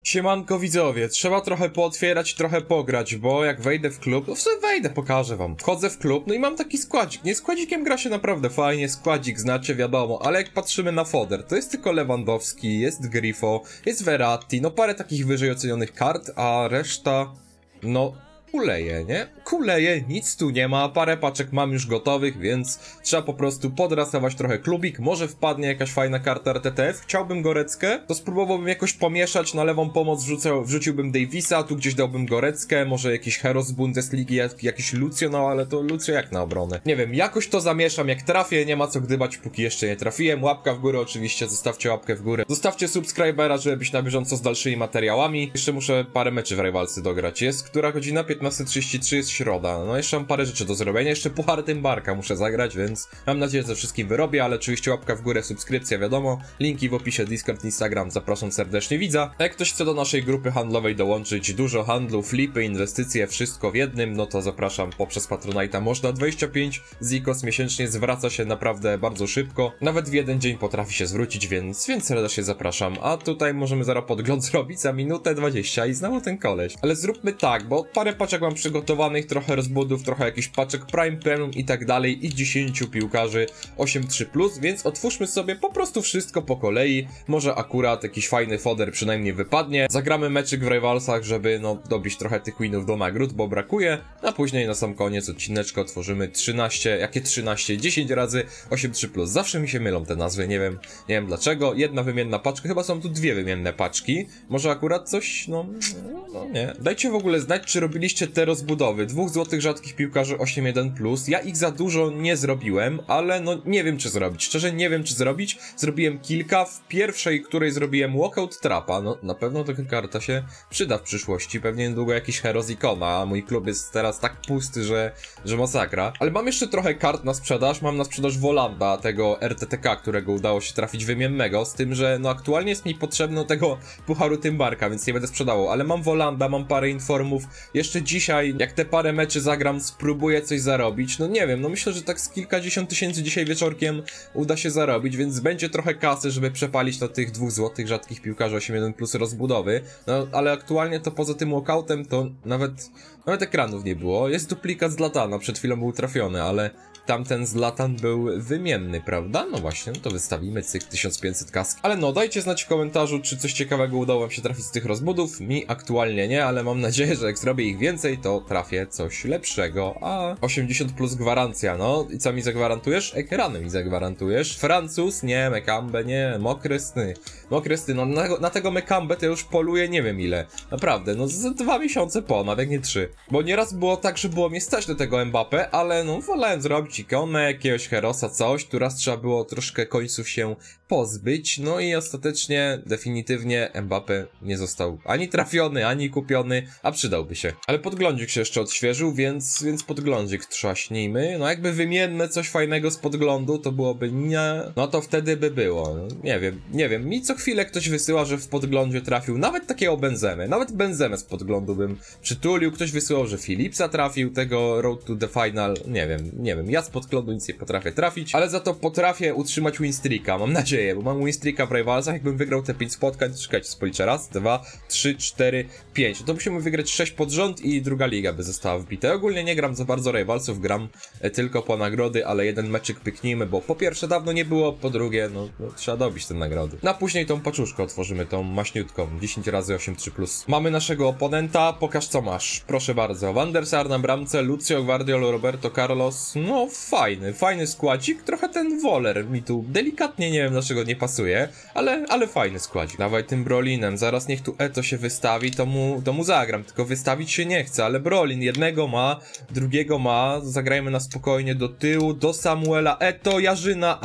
Siemanko widzowie, trzeba trochę pootwierać, trochę pograć, bo jak wejdę w klub, no w sumie wejdę, pokażę wam. Wchodzę w klub, no i mam taki składzik, nie? Składzikiem gra się naprawdę fajnie, składzik znacie, wiadomo, ale jak patrzymy na foder, to jest tylko Lewandowski, jest Grifo, jest Verratti, no parę takich wyżej ocenionych kart, a reszta, no... kuleje, nie? Kuleje, nic tu nie ma, parę paczek mam już gotowych, więc trzeba po prostu podrasować trochę klubik, może wpadnie jakaś fajna karta RTTF, chciałbym Goreckę, to spróbowałbym jakoś pomieszać, na lewą pomoc wrzuciłbym Davisa, tu gdzieś dałbym Goreckę, może jakiś hero z Bundesligi, jakiś Lucio, no ale to Lucio jak na obronę. Nie wiem, jakoś to zamieszam, jak trafię, nie ma co gdybać, póki jeszcze nie trafiłem, łapka w górę oczywiście, zostawcie łapkę w górę, zostawcie subskrybera, żeby być na bieżąco z dalszymi materiałami, jeszcze muszę parę meczy w Rivalsy dograć, jest która godzina? 15:33 jest środa, no jeszcze mam parę rzeczy do zrobienia, jeszcze Puchar Tymbarka muszę zagrać, więc mam nadzieję, że ze wszystkim wyrobię, ale oczywiście łapka w górę, subskrypcja, wiadomo, linki w opisie, Discord, Instagram, zapraszam serdecznie widza. A jak ktoś chce do naszej grupy handlowej dołączyć, dużo handlu, flipy, inwestycje, wszystko w jednym, no to zapraszam poprzez Patronite'a, można 25 zikos miesięcznie, zwraca się naprawdę bardzo szybko, nawet w jeden dzień potrafi się zwrócić, więc serdecznie zapraszam, a tutaj możemy zaraz podgląd zrobić za minutę 20 i znowu ten koleś. Ale zróbmy tak, bo parę paczek mam przygotowanych, trochę rozbudów, trochę jakichś paczek Prime, Premium i tak dalej i 10 piłkarzy 8-3+, więc otwórzmy sobie po prostu wszystko po kolei, może akurat jakiś fajny foder przynajmniej wypadnie, zagramy meczyk w Rivalsach, żeby no dobić trochę tych winów do nagród, bo brakuje, a później na sam koniec odcineczka otworzymy 13, jakie 13? 10 razy 8-3+, zawsze mi się mylą te nazwy, nie wiem dlaczego, jedna wymienna paczka, chyba są tu dwie wymienne paczki, może akurat coś, no nie. Dajcie w ogóle znać, czy robiliście te rozbudowy, 2 złotych rzadkich piłkarzy 8-1+, ja ich za dużo nie zrobiłem, ale no nie wiem czy zrobić, szczerze nie wiem czy zrobić, zrobiłem kilka, w pierwszej, której zrobiłem walkout trapa, no na pewno taka karta się przyda w przyszłości, pewnie niedługo jakiś hero z Ikona, a mój klub jest teraz tak pusty, że masakra, ale mam jeszcze trochę kart na sprzedaż, mam na sprzedaż Volanda, tego RTTK, którego udało się trafić wymiennego, z tym, że no aktualnie jest mi potrzebno tego Pucharu Tymbarka, więc nie będę sprzedawał, ale mam Volanda, mam parę informów, jeszcze dzisiaj, jak te parę meczy zagram, spróbuję coś zarobić, no nie wiem, no myślę, że tak z kilkadziesiąt tysięcy dzisiaj wieczorkiem uda się zarobić, więc będzie trochę kasy, żeby przepalić na tych 2 złotych rzadkich piłkarzy 8-1+ rozbudowy, no ale aktualnie to poza tym walkoutem to nawet ekranów nie było, jest duplikat Zlatana, przed chwilą był trafiony, ale tamten Zlatan był wymienny, prawda? No właśnie, no to wystawimy cyk 1500 kask. Ale no, dajcie znać w komentarzu, czy coś ciekawego udało wam się trafić z tych rozbudów. Mi aktualnie nie, ale mam nadzieję, że jak zrobię ich więcej, to trafię coś lepszego. A 80+ gwarancja, no. I co mi zagwarantujesz? Ekrany mi zagwarantujesz. Francuz? Nie, Mekambe, nie. Mokrysny. Mokrysny, no na tego Mekambe to ja już poluję nie wiem ile. Naprawdę, no z 2 miesiące ponad, jak nie 3. Bo nieraz było tak, że było mnie stać do tego Mbappé, ale no wolałem zrobić ikonę, jakiegoś herosa, coś, tu raz trzeba było troszkę końców się pozbyć, no i ostatecznie, definitywnie Mbappé nie został ani trafiony, ani kupiony, a przydałby się. Ale podglądzik się jeszcze odświeżył, więc podglądzik trzaśnijmy, no jakby wymienne coś fajnego z podglądu, to byłoby nie, no to wtedy by było, no, nie wiem, mi co chwilę ktoś wysyła, że w podglądzie trafił, nawet takiego Benzemę, nawet Benzemę z podglądu bym przytulił, ktoś wysyłał, że Philipsa trafił, tego Road to the Final, nie wiem, ja z podglądu nic nie potrafię trafić, ale za to potrafię utrzymać winstreaka, mam nadzieję, bo mam winstreaka w Rivalsach, jakbym wygrał te 5 spotkań, to czekajcie, spoliczę, raz, 2, 3, 4, 5, to musimy wygrać 6 pod rząd i druga liga by została wbita. Ogólnie nie gram za bardzo Rivalsów, gram tylko po nagrody, ale jeden meczyk pyknijmy, bo po pierwsze dawno nie było, po drugie, no trzeba dobić te nagrody. No a później tą paczuszkę otworzymy, tą maśniutką, 10 razy 8-3+. Mamy naszego oponenta, pokaż co masz, proszę bardzo. Van der Sar na bramce, Lucio, Guardiol, Roberto Carlos, no fajny składzik, trochę ten Woler mi tu delikatnie, nie wiem dlaczego nie pasuje, ale fajny składzik. Dawaj tym Brolinem, zaraz niech tu Eto się wystawi, to mu zagram, tylko wystawić się nie chce, ale Brolin jednego ma, drugiego ma, zagrajmy na spokojnie do tyłu, do Samuela, Eto, Jarzyna,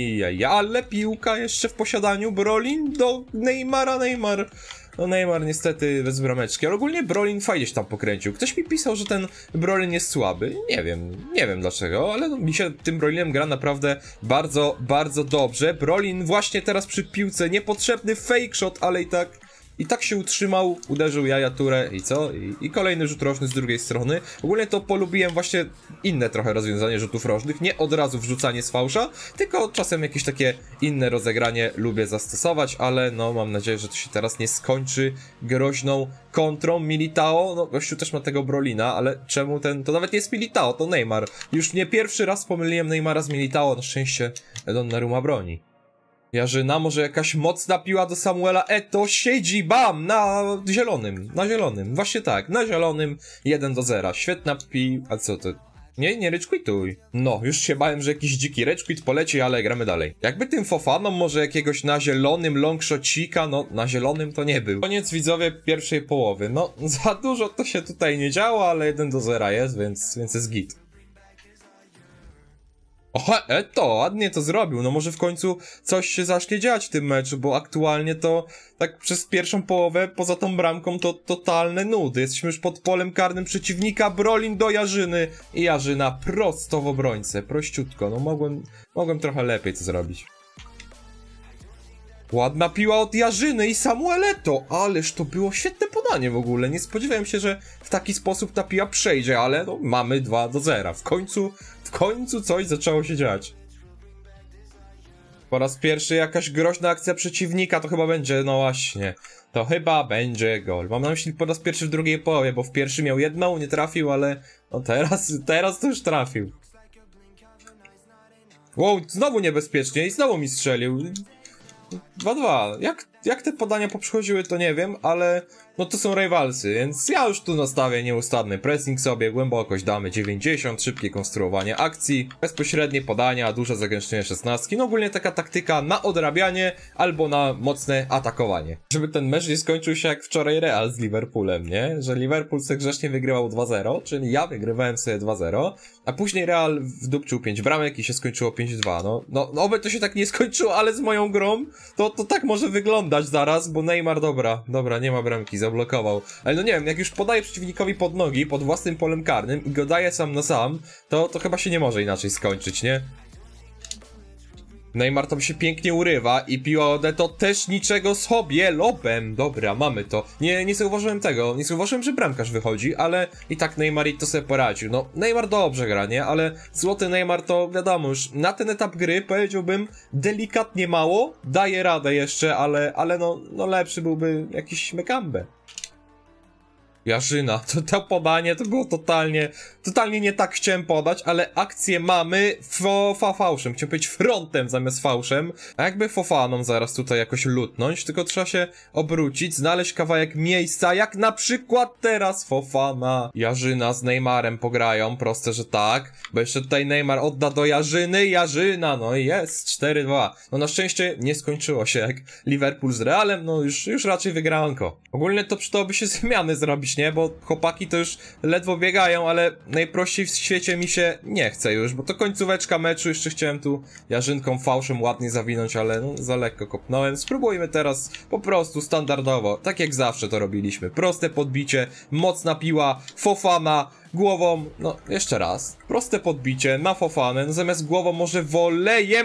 ale piłka jeszcze w posiadaniu, Brolin do Neymar. No Neymar niestety bez brameczki, ale ogólnie Brolin fajnie się tam pokręcił. Ktoś mi pisał, że ten Brolin jest słaby. Nie wiem dlaczego, ale no, mi się tym Brolinem gra naprawdę bardzo dobrze. Brolin właśnie teraz przy piłce, niepotrzebny fake shot, ale i tak się utrzymał, uderzył Yaya Touré i co? I kolejny rzut rożny z drugiej strony. Ogólnie to polubiłem właśnie inne trochę rozwiązanie rzutów rożnych, nie od razu wrzucanie z fałsza, tylko czasem jakieś takie inne rozegranie lubię zastosować, ale no mam nadzieję, że to się teraz nie skończy groźną kontrą. Militao, no gościu też ma tego Brolina, ale czemu ten, to nawet nie jest Militao, to Neymar. Już nie pierwszy raz pomyliłem Neymara z Militao, na szczęście Donnarumma broni. Jarzyna, może jakaś mocna piła do Samuela Eto'o, siedzi, bam, na zielonym, właśnie tak, na zielonym, 1-0, świetna a co to? Nie rage-quituj. No, już się bałem, że jakiś dziki rage-quit poleci, ale gramy dalej. Jakby tym Fofanom może jakiegoś na zielonym longshotcika, no na zielonym to nie był. Koniec widzowie pierwszej połowy, no za dużo to się tutaj nie działo, ale 1-0 jest, więc jest git. O, Eto'o, ładnie to zrobił, no może w końcu coś się zacznie dziać w tym meczu, bo aktualnie to tak przez pierwszą połowę, poza tą bramką, to totalne nudy. Jesteśmy już pod polem karnym przeciwnika, Brolin do Jarzyny i Jarzyna prosto w obrońcę, prościutko, no mogłem trochę lepiej to zrobić. Ładna piła od Jarzyny i Samuel Eto'o, ależ to było świetne podanie w ogóle, nie spodziewałem się, że w taki sposób ta piła przejdzie, ale no, mamy 2-0, w końcu coś zaczęło się dziać. Po raz pierwszy jakaś groźna akcja przeciwnika, to chyba będzie, no właśnie, to chyba będzie gol. Mam na myśli po raz pierwszy w drugiej połowie, bo w pierwszym miał jedną, nie trafił, ale no teraz to już trafił. Wow, znowu niebezpiecznie i znowu mi strzelił. 2-2. Jak te podania poprzychodziły, to nie wiem, ale no to są rywalsy, więc ja już tu nastawię nieustanny pressing sobie, głębokość damy 90, szybkie konstruowanie akcji, bezpośrednie podania, duże zagęszczenie 16, no ogólnie taka taktyka na odrabianie albo na mocne atakowanie. Żeby ten mecz nie skończył się jak wczoraj Real z Liverpoolem, nie? Że Liverpool sobie grzecznie wygrywał 2-0, czyli ja wygrywałem sobie 2-0, a później Real wdupczył 5 bramek i się skończyło 5-2, no oby to się tak nie skończyło, ale z moją grą to tak może wyglądać zaraz, bo Neymar, dobra, nie ma bramki, zablokował. Ale no nie wiem, jak już podaje przeciwnikowi pod nogi, pod własnym polem karnym i go daje sam na sam, to chyba się nie może inaczej skończyć, nie? Neymar tam się pięknie urywa i piła od Eto'o też niczego sobie, lobem. Dobra, mamy to. Nie zauważyłem tego, nie zauważyłem, że bramkarz wychodzi, ale i tak Neymar i to sobie poradził. No, Neymar dobrze gra, nie? Ale złoty Neymar to wiadomo już, na ten etap gry powiedziałbym delikatnie mało, daje radę jeszcze, ale no lepszy byłby jakiś Mekambe. Jarzyna, to podanie to było totalnie nie tak chciałem podać, ale akcję mamy fałszem, chciałem powiedzieć frontem zamiast fałszem, a jakby Fofaną zaraz tutaj jakoś lutnąć, tylko trzeba się obrócić, znaleźć kawałek miejsca, jak na przykład teraz Fofana. Jarzyna z Neymarem pograją, proste, że tak, bo jeszcze tutaj Neymar odda do Jarzyny, Jarzyna, no i jest, 4-2. No na szczęście nie skończyło się jak Liverpool z Realem, no już raczej wygranko. Ogólnie to przydałoby się zmiany zrobić, nie? Bo chłopaki to już ledwo biegają, ale najprościej w świecie mi się nie chce już, bo to końcóweczka meczu, jeszcze chciałem tu Jarzynką fałszem ładnie zawinąć, ale no za lekko kopnąłem. Spróbujmy teraz po prostu standardowo, tak jak zawsze to robiliśmy. Proste podbicie, mocna piła, Fofana, głową, no jeszcze raz, proste podbicie na Fofanę, no zamiast głową może wolejem,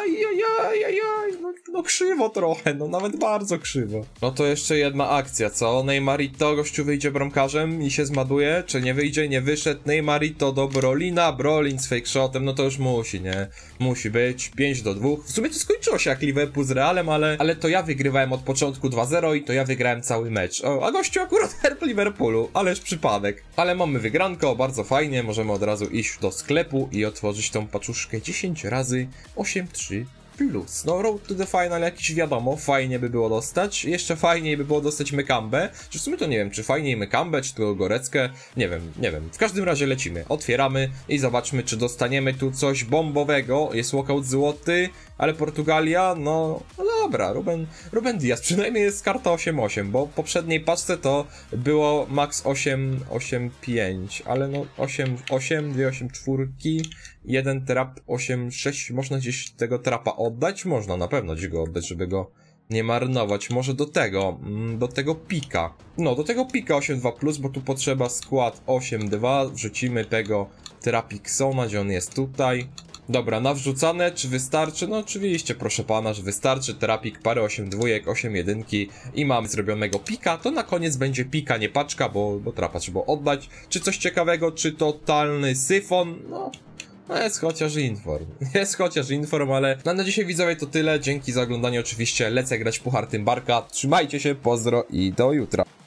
no krzywo trochę, no nawet bardzo krzywo. No to jeszcze jedna akcja, co? Neymarito, gościu wyjdzie bramkarzem i się zmaduje, czy nie wyjdzie, nie wyszedł, Neymarito do Brolina, Brolin z fake shotem, no to już musi, nie? Musi być, 5-2, w sumie to skończyło się jak Liverpool z Realem, ale to ja wygrywałem od początku 2-0 i to ja wygrałem cały mecz, a gościu akurat herb Liverpoolu, ależ przypadek. Ale mamy wygranko, bardzo fajnie, możemy od razu iść do sklepu i otworzyć tą paczuszkę 10 razy 8-3 plus. No road to the final jakiś wiadomo, fajnie by było dostać, jeszcze fajniej by było dostać Mekambę, czy w sumie to nie wiem, czy fajniej Mekambę, czy to Goreckę, nie wiem, w każdym razie lecimy, otwieramy i zobaczmy, czy dostaniemy tu coś bombowego, jest walkout złoty, ale Portugalia, no dobra, Ruben Dias, przynajmniej jest karta 8-8, bo w poprzedniej paczce to było max 8-5, ale no 8-8, 2 8-4, jeden trap 8-6, można gdzieś tego trapa oddać? Można na pewno gdzieś go oddać, żeby go nie marnować. Może do tego pika. No, do tego pika 8-2+, bo tu potrzeba skład 8-2, wrzucimy tego Trapiksona, gdzie on jest tutaj. Dobra, nawrzucane, czy wystarczy? No oczywiście, proszę pana, że wystarczy. Terapik, parę 8 dwójek, 8 jedynki i mamy zrobionego pika. To na koniec będzie pika, nie paczka, bo trapa trzeba oddać. Czy coś ciekawego, czy totalny syfon? No jest chociaż inform. Jest chociaż inform, ale na dzisiaj widzowie to tyle. Dzięki za oglądanie oczywiście. Lecę grać Puchar Tymbarka. Trzymajcie się, pozdro i do jutra.